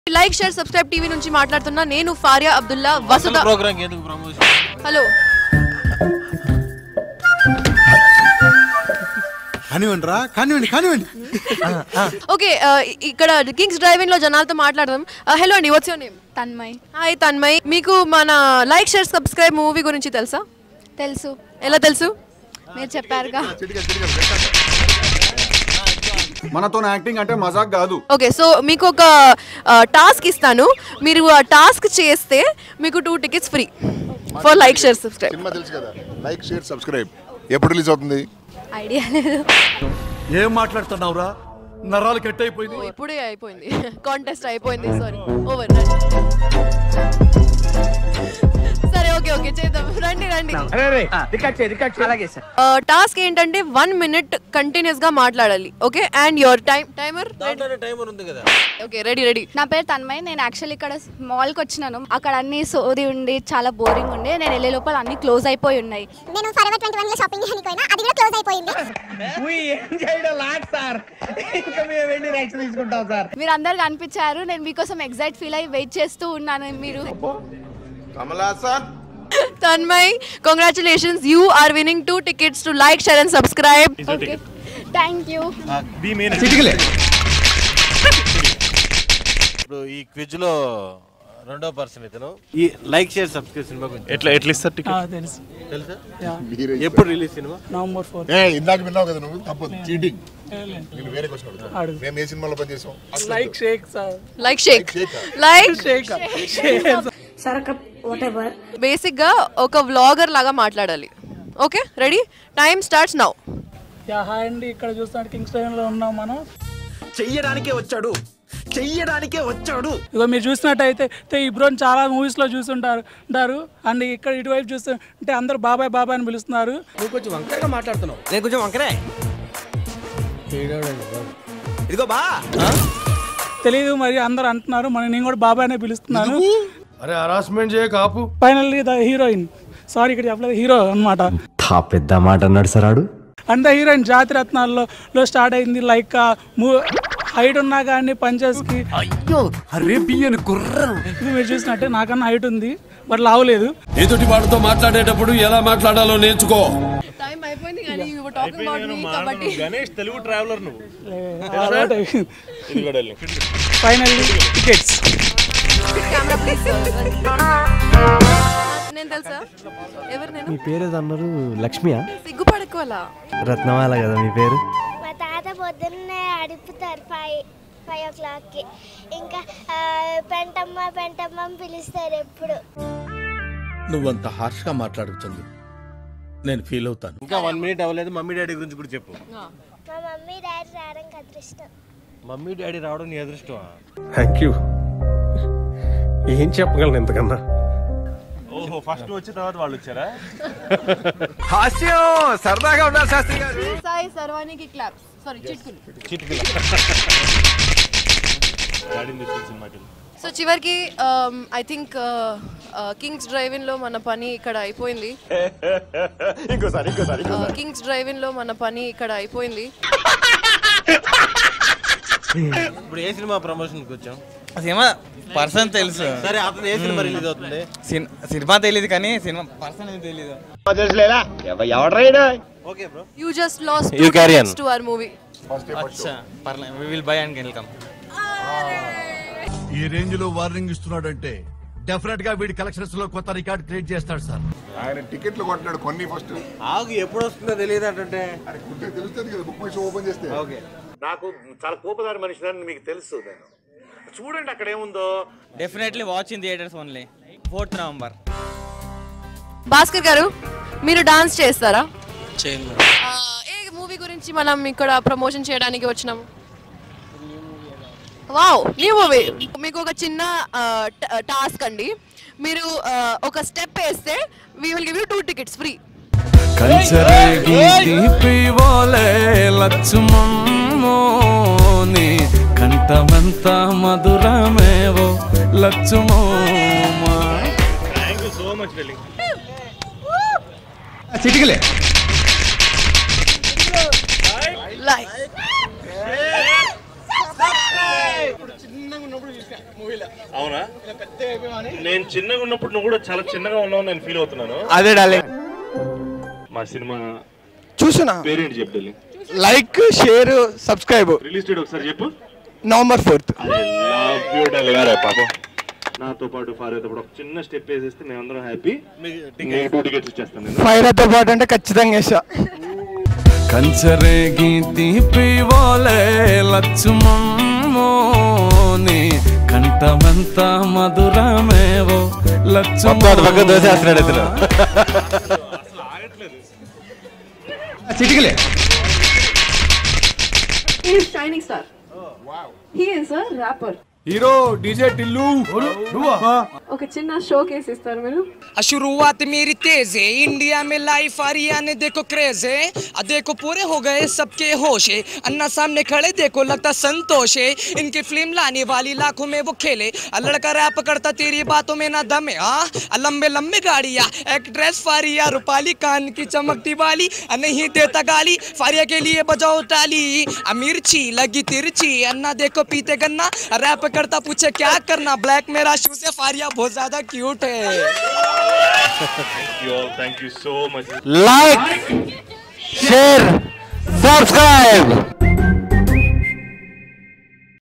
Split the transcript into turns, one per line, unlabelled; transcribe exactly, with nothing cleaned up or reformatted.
Like, share, subscribe T V నుంచి మాట్లాడుతున్నా నేను Faria Abdullah వసుద
ప్రోగ్రామ్ కి ఎందుకు ప్రమోషన్
హలో
కానివ్వండి రా కానివ్వండి కానివ్వండి
ఓకే ఇక్కడ కింగ్స్ డ్రైవింగ్ లో జనాలతో మాట్లాడదాం హలో అండి what's your name
Tanmay
hi Tanmay మీకు మన లైక్ షేర్ సబ్స్క్రైబ్ మూవీ గురించి తెలుసా
తెలుసు
ఎలా తెలుసు
మీరు చెప్పారుగా
మనతో యాక్టింగ్ అంటే మజాక్ కాదు
ఓకే సో మీకు ఒక టాస్క్ ఇస్తాను మీరు ఆ టాస్క్ చేస్తే మీకు two tickets free for like share subscribe
cinema తెలుసు కదా లైక్ షేర్ సబ్స్క్రైబ్ ఎప్పుడు రిలీజ్ అవుతుంది
ఐడియా లేదు
ఏం మాట్లాడుతున్నావురా నరాలు కట్ అయిపోయింది
ఇప్పుడే అయిపోయింది కాంటెస్ట్ అయిపోయింది సారీ ఓవర్ సరే ఓకే ఓకే చేద్దాం రండి రండి టాస్క్ ఏంటంటే వన్ మినిట్ కంటిన్యూస్ గా మాట్లాడాలి okay and your time timer
timer ఉంది కదా
ఓకే రెడీ రెడీ
నా పేరు తన్మయ్ నేను యాక్చువల్లీ ఇక్కడ మాల్కి వచ్చినాను అక్కడ అన్ని సోది ఉండి చాలా బోరింగ్ ఉండే నేను వెళ్ళే లోపల అన్ని క్లోజ్ అయిపోయి ఉన్నాయి
నేను ఫరెవర్ ట్వంటీ వన్ లో షాపింగ్ చేయడానికి పోయినా అది కూడా క్లోజ్ అయిపోయింది
మీరు అందరు కనిపించారు నేను మీకోసం ఎగ్జైట్ ఫీల్ అయ్యి వెయిట్ చేస్తూ ఉన్నాను మీరు
Tanmay, congratulations, you are winning two tickets to like, share and subscribe.
Okay thank you
ఇప్పుడు ఈ క్విజ్ లో రెండో పర్సన్ ఇతను ఈ లైక్ షేర్ సబ్స్క్రైబ్ సినిమా గురించి
ఎట్లా ఎట్లా ఇస్తారు టికెట్
తెలుసు
తెలుసా ఎప్పుడు రిలీజ్ సినిమా
నవంబర్ ఫోర్
ఏ ఇందాక విన్నావు కదా నువ్వు తప్పు చీటింగ్ నేను వేరే క్వశ్చన్ అడుగుతా మేము ఏ సినిమాలో పనిచేసాం
like shake sir
Like shake. Like
shake
basic గా ఒక వ్లాగర్ లాగా మాట్లాడాలి okay ready time starts now
yeah hi అండి ఇక్కడ చూస్తాను కింగ్స్ టైమ్ లో ఉన్నాం మనం
చెయ్యడానికే వచ్చాడు చెయ్యడానికే వచ్చాడు
ఇగో మీరు చూసినట్టయితే ఈ బ్రోని చాలా మూవీస్ లో చూస్తుంటారు ఉంటారు అండ్ ఇక్కడ ఇటువైపు చూస్తుంటే అందరూ బాబాయ్ బాబాయ్ అని పిలుస్తున్నారు
నువ్వు కొంచెం వంకరగా మాట్లాడుతున్నావు నేను కొంచెం వంకరే ఇదిగో బా
తెలియదు మరి అందరు అంటున్నారు మరి నేను కూడా బాబాయ్ అనే పిలుస్తున్నాను
అరే హరాస్మెంట్ చేయ కాపు
ఫైనల్లీ ద హీరోయిన్ సారీ ఇక్కడ చెప్పలేదు హీరో అన్నమాట
పెద్ద మాట అన్నాడు సార్ ఆడు
అండ్ ద హీరోయిన్ జాతి రత్నాల్లో లో స్టార్ట్ అయింది లైక్ హైట్ ఉన్నా కానీ పంచెస్ కి
అయ్యో అరేబియన్ గుర్రం
ఇది మీరు చూసినట్టే నాకన్నా హైట్ ఉంది బట్ లావలేదు
ఎదుటి వాడితో మాట్లాడేటప్పుడు ఎలా మాట్లాడాలో నేర్చుకో
టైం అయిపోయింది కానీ you were talking about me కాబట్టి
గణేష్ తెలుగు ట్రావెలర్ నువ్వు
ఫైనల్లీ టికెట్స్
కెమెరా ప్లీజ్ నేను తెలుసా ఎవరు నేను
మీ పేరు అన్నారు లక్ష్మియా
సిగ్గుపడకోవాలా
రత్నమాల కదా మీ పేరు
మా తాత పొద్దున్నే అడుపుతారు ఫైవ్ ఫైవ్ ఓ క్లాక్కి ఇంకా పెంటమ్మ పెంటమ్మ అని పిలుస్తారు ఎప్పుడు
నువ్వంత హార్ష్ గా మాట్లాడుతుంది నేను ఫీల్ అవుతాను
ఇంకా వన్ మినిట్ అవ్వలేదు మమ్మీ డాడీ గురించి కూడా చెప్పు
మా మమ్మీ డాడీ రావడానికి అదృష్టం
మమ్మీ డాడీ రావడం నీ అదృష్టమా
థ్యాంక్ యూ ఏం చెప్పగలను ఎంతకన్నా
ఓహో ఫస్ట్ వచ్చిన తర్వాత వాళ్ళు వచ్చారా
హాస్యం సరదాగా ఉండాలి శాస్త్రి గారు
సాయి సర్వానికి క్లాప్స్ సారీ చిట్కులు
చిట్కిలా డాడీ తీసుకుని సినిమాకి
సో చివరికి ఐ థింక్ కింగ్స్ డ్రైవింగ్ లో మన పని ఇక్కడ అయిపోయింది
ఇంకోసారి ఇంకోసారి
కింగ్స్ డ్రైవింగ్ లో మన పని ఇక్కడ అయిపోయింది
ఇప్పుడు ఏ సినిమా ప్రమోషన్ కి వచ్చాం
సినిమా పర్సన్ తెలుసు
సరే అతను ఏ సినిమా రిలీజ్ అవుతుంది
సినిమా తెలియదు కానీ సినిమా పర్సన్ ఏమి తెలీదు
okay bro
you just lost
You carry on.
To our movie
అచ్చా పర్లేదు we will bye and welcome
ఈ రేంజ్ లో వార్నింగ్ ఇస్తున్నాడంటే డెఫినెట్ గా వీడి కలెక్షన్స్ లో కొత్త రికార్డ్ క్రియేట్ చేస్తాడు సార్
ఆయన టికెట్లు కొంటున్నాడు కొన్ని ఫస్ట్
ఆగు ఎప్పుడు వస్తుందో తెలియదు అంటే
అరే కుంటే తెలుస్తుంది కదా బుక్ మై షో ఓపెన్ చేస్తే
ఓకే
నాకు చాలా కోపదారి మనిషిని మీకు తెలుసు నేను చూడండి అక్కడ ఏముందో
definitely watch in theatres only fourth November
Bhaskar గారు మీరు డాన్స్ చేస్తారా
చేయను
ఏ మూవీ గురించి మనం ఇక్కడ ప్రమోషన్ చేయడానికి వచ్చినాము వావ్ న్యూ మూవీ మీకు ఒక చిన్న టాస్క్ అండి మీరు ఒక స్టెప్ వేస్తే we will give you two tickets free
కంఠమంత మధురమేవో లక్ష్మో
thank you so much darling
చిటికలే
లైక్
చిన్నగా ఉన్నప్పుడు చూసా
అవునా? నేను చిన్నగా ఉన్నప్పుడు నువ్వు కూడా చాలా చిన్నగా ఉన్నావు నేను ఫీల్ అవుతున్నాను.
అదే డార్లింగ్.
మా సినిమా
చూస్తున్నా.
పేరేంటి చెప్పు darling?
Like, share, subscribe.
Release date ఒకసారి చెప్పు.
November fourth.
పాపం నాతో పాటు ఫారియాతో పాటు ఒక చిన్న స్టెప్ వేసేస్తే మేమందరం హ్యాపీ. నేను టూ టికెట్స్ ఇచ్చేస్తాను.
ఫైరాతో పాటు అంటే ఖచ్చితంగా వేసా.
కంచరేగి తీపి వోలే లచ్చుమోని కంఠమంత మధురమేవో లచ్చు
పక్క దోసేస్తున్నాడు ఇతను.
చిటికలే.
He is shining star. Wow. He is a rapper.
Hero DJ Tillu.
ఒక చిన్న షో కేస్ ఇస్తారు మీరు.
शुरुआत मेरी तेज है इंडिया में लाई फारिया ने देखो क्रेज है देखो पूरे हो गए सबके होश है अन्ना सामने खड़े देखो लगता संतोष है इनकी फिल्म लाने वाली लाखों में वो खेले लड़का रैप करता तेरी बातों में ना दम है हाँ लंबे लंबे गाड़ियाँ एक्ट्रेस फारिया रूपाली कान की चमकती वाली नहीं देता गाली फारिया के लिए बजाओ ताली मिर्ची लगी तिरछी अन्ना देखो पीते गन्ना रैप करता पूछे क्या करना ब्लैक मेरा शूज है फारिया बहुत ज्यादा क्यूट है.
Thank you all. Thank you so much.
Like, share, subscribe.